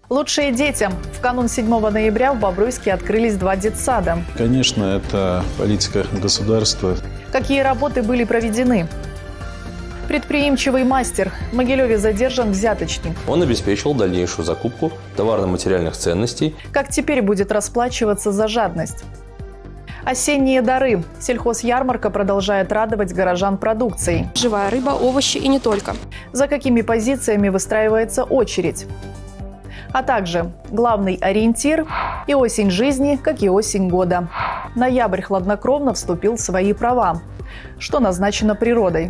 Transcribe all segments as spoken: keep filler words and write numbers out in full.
Лучшие детям. В канун седьмого ноября в Бобруйске открылись два детсада. Конечно, это политика государства. Какие работы были проведены? Предприимчивый мастер. В Могилеве задержан взяточник. Он обеспечивал дальнейшую закупку товарно-материальных ценностей. Как теперь будет расплачиваться за жадность? Осенние дары. Сельхозярмарка продолжает радовать горожан продукцией. Живая рыба, овощи и не только. За какими позициями выстраивается очередь? А также главный ориентир и осень жизни, как и осень года. Ноябрь хладнокровно вступил в свои права. Что назначено природой?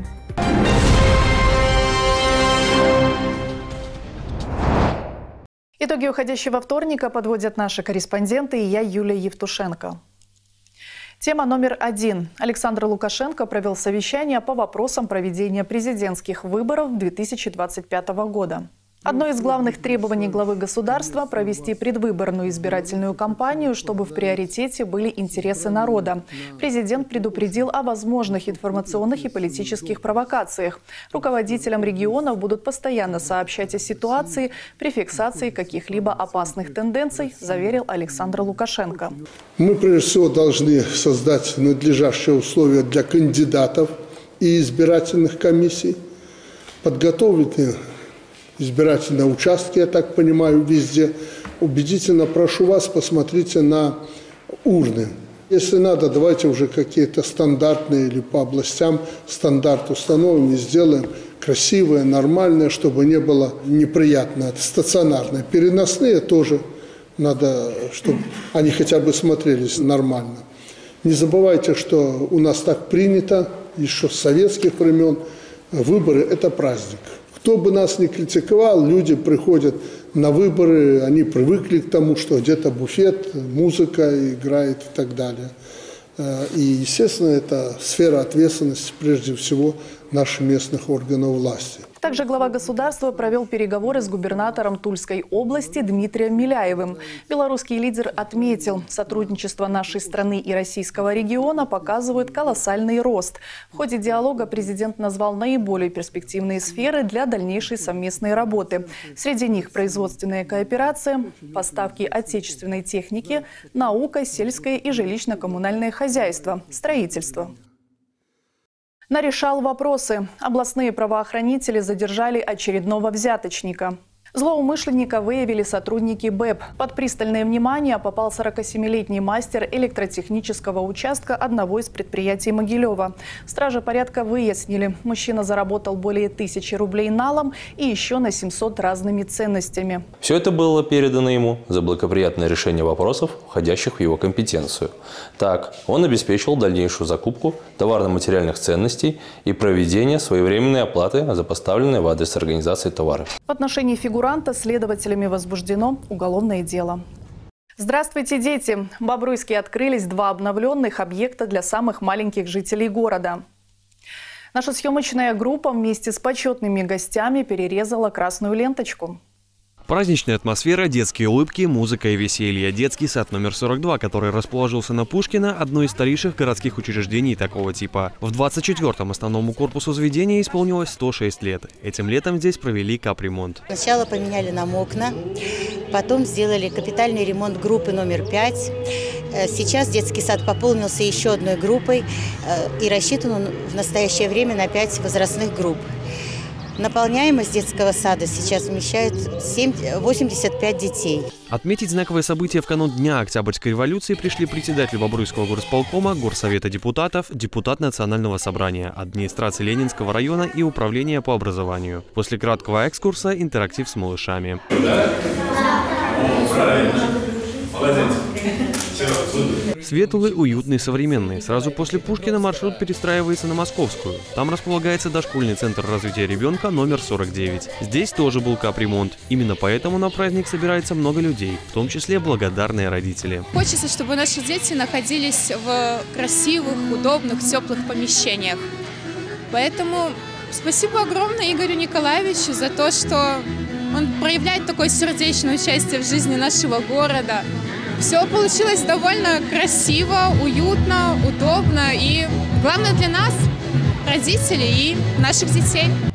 Итоги уходящего вторника подводят наши корреспонденты и я, Юлия Евтушенко. Тема номер один. Александр Лукашенко провел совещание по вопросам проведения президентских выборов две тысячи двадцать пятого года. Одно из главных требований главы государства – провести предвыборную избирательную кампанию, чтобы в приоритете были интересы народа. Президент предупредил о возможных информационных и политических провокациях. Руководителям регионов будут постоянно сообщать о ситуации при фиксации каких-либо опасных тенденций, заверил Александр Лукашенко. Мы, прежде всего, должны создать надлежащие условия для кандидатов и избирательных комиссий, подготовить избирательные участки, я так понимаю, везде. Убедительно прошу вас, посмотрите на урны. Если надо, давайте уже какие-то стандартные или по областям стандарт установим и сделаем красивые, нормальные, чтобы не было неприятно. Стационарные. Переносные тоже надо, чтобы они хотя бы смотрелись нормально. Не забывайте, что у нас так принято, еще с советских времен, выборы – это праздник. Кто бы нас ни критиковал, люди приходят на выборы, они привыкли к тому, что где-то буфет, музыка играет и так далее. И, естественно, это сфера ответственности, прежде всего, наших местных органов власти. Также глава государства провел переговоры с губернатором Тульской области Дмитрием Миляевым. Белорусский лидер отметил, сотрудничество нашей страны и российского региона показывает колоссальный рост. В ходе диалога президент назвал наиболее перспективные сферы для дальнейшей совместной работы. Среди них производственная кооперация, поставки отечественной техники, наука, сельское и жилищно-коммунальное хозяйство, строительство. Нарешал вопросы. Областные правоохранители задержали очередного взяточника. Злоумышленника выявили сотрудники БЭП. Под пристальное внимание попал сорокасемилетний мастер электротехнического участка одного из предприятий Могилева. Стражи порядка выяснили, мужчина заработал более тысячи рублей налом и еще на семьсот разными ценностями. Все это было передано ему за благоприятное решение вопросов, входящих в его компетенцию. Так, он обеспечивал дальнейшую закупку товарно-материальных ценностей и проведение своевременной оплаты за поставленные в адрес организации товары. В отношении фигуранта следователями возбуждено уголовное дело. Здравствуйте, дети! В Бобруйске открылись два обновленных объекта для самых маленьких жителей города. Наша съемочная группа вместе с почетными гостями перерезала красную ленточку. Праздничная атмосфера, детские улыбки, музыка и веселье. Детский сад номер сорок два, который расположился на Пушкина, одно из старейших городских учреждений такого типа. В двадцать четвёртом основному корпусу заведения исполнилось сто шесть лет. Этим летом здесь провели капремонт. Сначала поменяли нам окна, потом сделали капитальный ремонт группы номер пять. Сейчас детский сад пополнился еще одной группой и рассчитан он в настоящее время на пять возрастных групп. Наполняемость детского сада сейчас вмещает восемьдесят пять детей. Отметить знаковое событие в канун Дня Октябрьской революции пришли председатель Бобруйского горсполкома, Горсовета депутатов, депутат Национального собрания, администрации Ленинского района и управления по образованию. После краткого экскурса интерактив с малышами. Светлый, уютный, современный. Сразу после Пушкина маршрут перестраивается на Московскую. Там располагается дошкольный центр развития ребенка номер сорок девять. Здесь тоже был капремонт. Именно поэтому на праздник собирается много людей, в том числе благодарные родители. Хочется, чтобы наши дети находились в красивых, удобных, теплых помещениях. Поэтому спасибо огромное Игорю Николаевичу за то, что он проявляет такое сердечное участие в жизни нашего города. Все получилось довольно красиво, уютно, удобно и, главное для нас, родителей и наших детей. В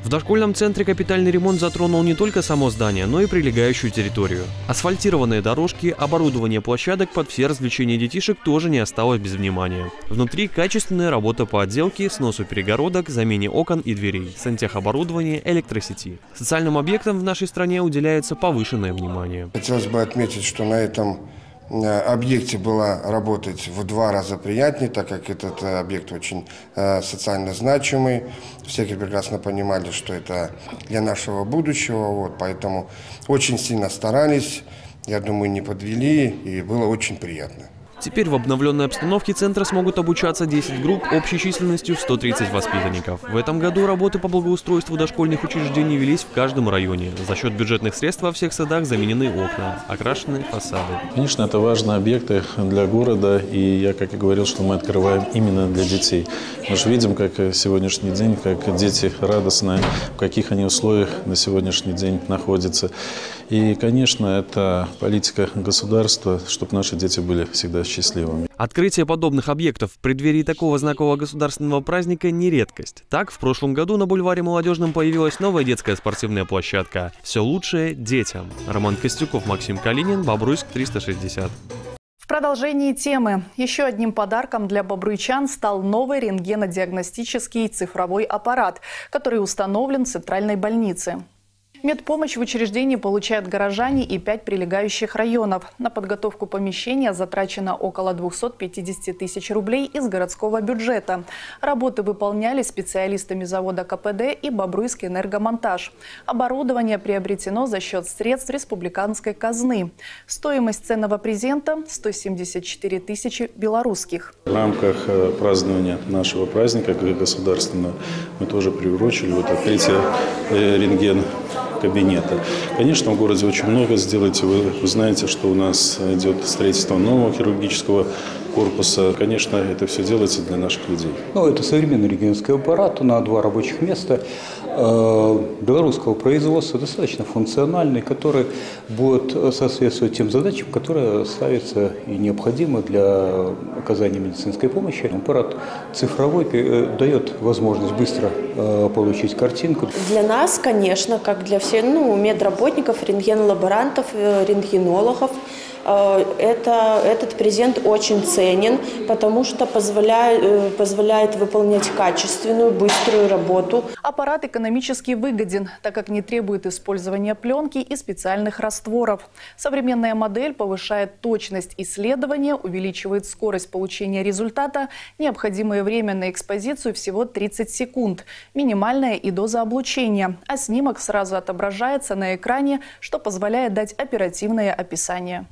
В дошкольном центре капитальный ремонт затронул не только само здание, но и прилегающую территорию. Асфальтированные дорожки, оборудование площадок под все развлечения детишек тоже не осталось без внимания. Внутри качественная работа по отделке, сносу перегородок, замене окон и дверей, сантехоборудования, электросети. Социальным объектам в нашей стране уделяется повышенное внимание. Хотелось бы отметить, что на этом объекте было работать в два раза приятнее, так как этот объект очень э, социально значимый. Все прекрасно понимали, что это для нашего будущего, вот, поэтому очень сильно старались, я думаю, не подвели, и было очень приятно. Теперь в обновленной обстановке центра смогут обучаться десять групп общей численностью в сто тридцать воспитанников. В этом году работы по благоустройству дошкольных учреждений велись в каждом районе. За счет бюджетных средств во всех садах заменены окна, окрашены фасады. Конечно, это важные объекты для города, и я, как и говорил, что мы открываем именно для детей. Мы же видим, как сегодняшний день, как дети радостные, в каких они условиях на сегодняшний день находятся. И, конечно, это политика государства, чтобы наши дети были всегда счастливыми. Открытие подобных объектов в преддверии такого знакового государственного праздника не редкость. Так, в прошлом году на бульваре Молодежном появилась новая детская спортивная площадка. Все лучшее детям. Роман Костюков, Максим Калинин, Бобруйск, триста шестьдесят. В продолжении темы. Еще одним подарком для бобруйчан стал новый рентгенодиагностический цифровой аппарат, который установлен в центральной больнице. Медпомощь в учреждении получают горожане и пять прилегающих районов. На подготовку помещения затрачено около двухсот пятидесяти тысяч рублей из городского бюджета. Работы выполнялись специалистами завода ка пэ дэ и Бобруйский энергомонтаж. Оборудование приобретено за счет средств республиканской казны. Стоимость ценного презента – сто семьдесят четыре тысячи белорусских. В рамках празднования нашего праздника государственного мы тоже приурочили вот открытие рентген кабинета. Конечно, в городе очень много сделать. Вы знаете, что у нас идет строительство нового хирургического корпуса. Конечно, это все делается для наших людей. Ну, это современный рентгеновский аппарат на два рабочих места э, белорусского производства, достаточно функциональный, который будет соответствовать тем задачам, которые ставятся и необходимы для оказания медицинской помощи. Аппарат цифровой э, дает возможность быстро э, получить картинку. Для нас, конечно, как для всех, ну, медработников, рентгенолаборантов, э, рентгенологов, Это, этот презент очень ценен, потому что позволяет, позволяет выполнять качественную, быструю работу. Аппарат экономически выгоден, так как не требует использования пленки и специальных растворов. Современная модель повышает точность исследования, увеличивает скорость получения результата, необходимое время на экспозицию всего тридцать секунд, минимальная и доза облучения, а снимок сразу отображается на экране, что позволяет дать оперативное описание.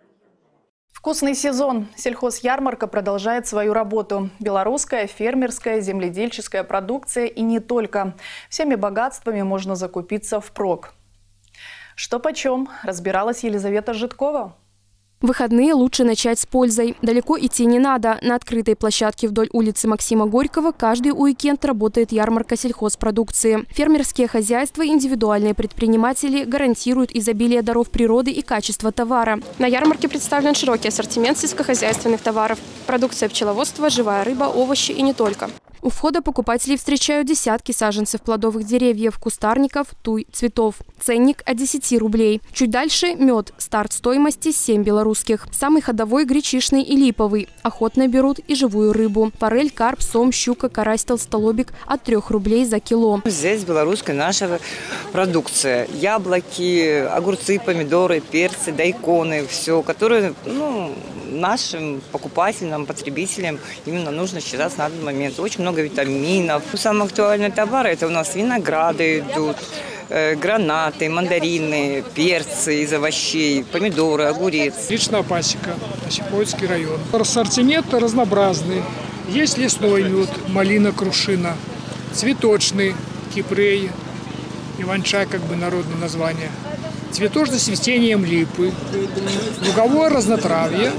Вкусный сезон. Сельхозярмарка продолжает свою работу. Белорусская, фермерская, земледельческая продукция и не только. Всеми богатствами можно закупиться впрок. Что почем, разбиралась Елизавета Житкова. Выходные лучше начать с пользой. Далеко идти не надо. На открытой площадке вдоль улицы Максима Горького каждый уикенд работает ярмарка сельхозпродукции. Фермерские хозяйства и индивидуальные предприниматели гарантируют изобилие даров природы и качество товара. На ярмарке представлен широкий ассортимент сельскохозяйственных товаров. Продукция пчеловодства, живая рыба, овощи и не только. У входа покупателей встречают десятки саженцев плодовых деревьев, кустарников, туй, цветов. Ценник от десяти рублей. Чуть дальше – мед. Старт стоимости – семь белорусских. Самый ходовой – гречишный и липовый. Охотно берут и живую рыбу. Форель, карп, сом, щука, карась, толстолобик – от трех рублей за кило. Здесь белорусская наша продукция. Яблоки, огурцы, помидоры, перцы, дайконы. Все, которые, ну, нашим покупателям, потребителям именно нужно сейчас на данный момент. Очень много витаминов. Самые актуальные товары – это у нас винограды идут, э, гранаты, мандарины, перцы из овощей, помидоры, огурец. Личная пасека, Осиповицкий район. Ассортимент разнообразный. Есть лесной мед, малина, крушина, цветочный, кипрей, иван-чай, как бы народное название. Цветочный с цветением липы, луговое разнотравье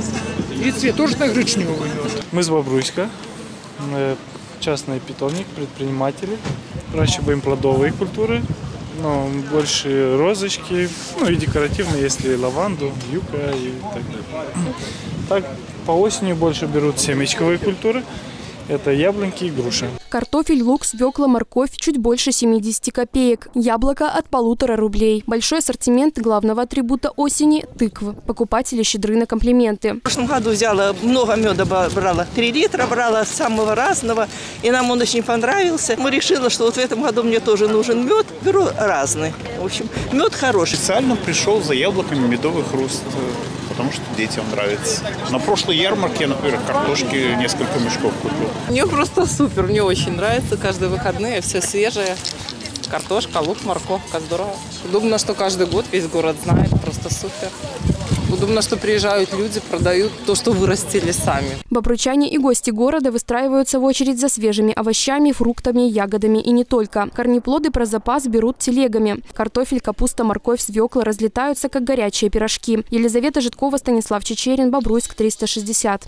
и цветочно-гречневый мед. Мы с Бобруйска. Мы частный питомник, предприниматели. Выращиваем плодовые культуры, но больше розочки, ну и декоративные, если лаванду, юка и так далее. Так, по осени больше берут семечковые культуры. Это яблоньки и груши. Картофель, лук, свекла, морковь чуть больше семидесяти копеек. Яблоко от полутора рублей. Большой ассортимент главного атрибута осени – тыквы. Покупатели щедры на комплименты. В прошлом году взяла много меда, брала три литра, брала самого разного. И нам он очень понравился. Мы решили, что вот в этом году мне тоже нужен мед. Беру разный. В общем, мед хороший. Специально пришел за яблоками медовый хруст, потому что детям нравится. На прошлой ярмарке я, например, картошки несколько мешков купил. Мне просто супер, мне очень нравится. Каждые выходные все свежее. Картошка, лук, морковка, здорово. Удобно, что каждый год весь город знает, просто супер. Удобно, что приезжают люди, продают то, что вырастили сами. Бобруйчане и гости города выстраиваются в очередь за свежими овощами, фруктами, ягодами и не только. Корнеплоды про запас берут телегами. Картофель, капуста, морковь, свекла разлетаются, как горячие пирожки. Елизавета Житкова, Станислав Чечерин, Бобруйск, триста шестьдесят.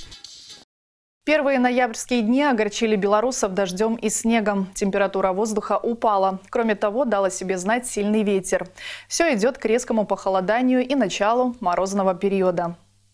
Первые ноябрьские дни огорчили белорусов дождем и снегом. Температура воздуха упала. Кроме того, дал о себе знать сильный ветер. Все идет к резкому похолоданию и началу морозного периода.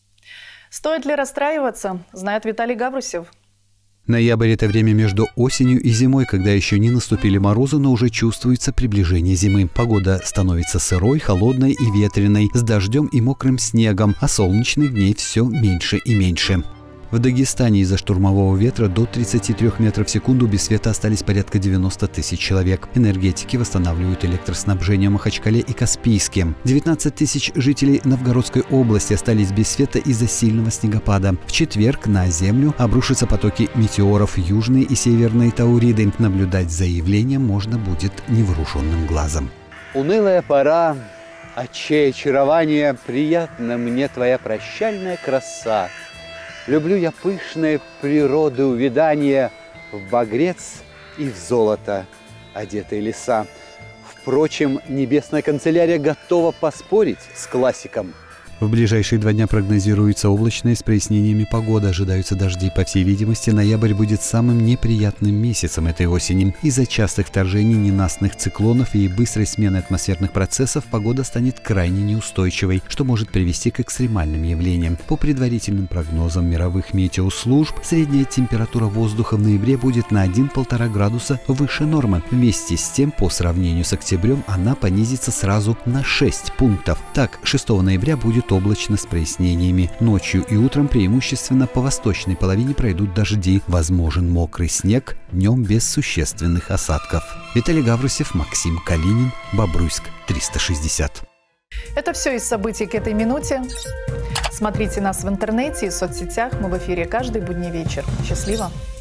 Стоит ли расстраиваться, знает Виталий Гаврусев. Ноябрь – это время между осенью и зимой, когда еще не наступили морозы, но уже чувствуется приближение зимы. Погода становится сырой, холодной и ветреной, с дождем и мокрым снегом, а солнечных дней все меньше и меньше. В Дагестане из-за штурмового ветра до тридцати трёх метров в секунду без света остались порядка девяноста тысяч человек. Энергетики восстанавливают электроснабжение в Махачкале и Каспийске. девятнадцать тысяч жителей Новгородской области остались без света из-за сильного снегопада. В четверг на землю обрушатся потоки метеоров, южные и северные Тауриды. Наблюдать за явлением можно будет невооруженным глазом. Унылая пора, отчей очарования, приятна мне твоя прощальная краса. Люблю я пышные природы увядания, в багрец и в золото одетые леса. Впрочем, небесная канцелярия готова поспорить с классиком. В ближайшие два дня прогнозируется облачная с прояснениями погода. Ожидаются дожди. По всей видимости, ноябрь будет самым неприятным месяцем этой осени. Из-за частых вторжений ненастных циклонов и быстрой смены атмосферных процессов погода станет крайне неустойчивой, что может привести к экстремальным явлениям. По предварительным прогнозам мировых метеослужб, средняя температура воздуха в ноябре будет на один-полтора градуса выше нормы. Вместе с тем, по сравнению с октябрем, она понизится сразу на шесть пунктов. Так, шестого ноября будет облачно с прояснениями. Ночью и утром преимущественно по восточной половине пройдут дожди. Возможен мокрый снег, днем без существенных осадков. Виталий Гаврусев, Максим Калинин, Бобруйск, триста шестьдесят. Это все из событий к этой минуте. Смотрите нас в интернете и соцсетях. Мы в эфире каждый будний вечер. Счастливо!